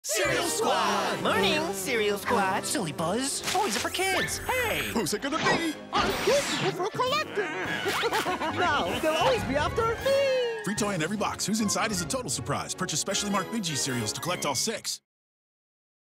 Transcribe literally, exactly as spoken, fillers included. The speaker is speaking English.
Cereal Squad! Morning, Cereal Squad. Silly Buzz. Toys are for kids. Hey! Who's it gonna be? I'm good for collecting! Now, they'll always be after me! Free toy in every box. Who's inside is a total surprise. Purchase specially marked Big G cereals to collect all six.